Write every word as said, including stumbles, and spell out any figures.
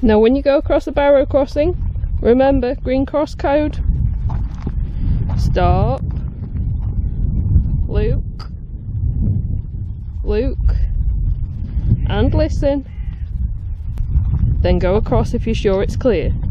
Now when you go across the Barrow crossing, remember green cross code. Stop. Look. Look. And listen. Then go across if you're sure it's clear.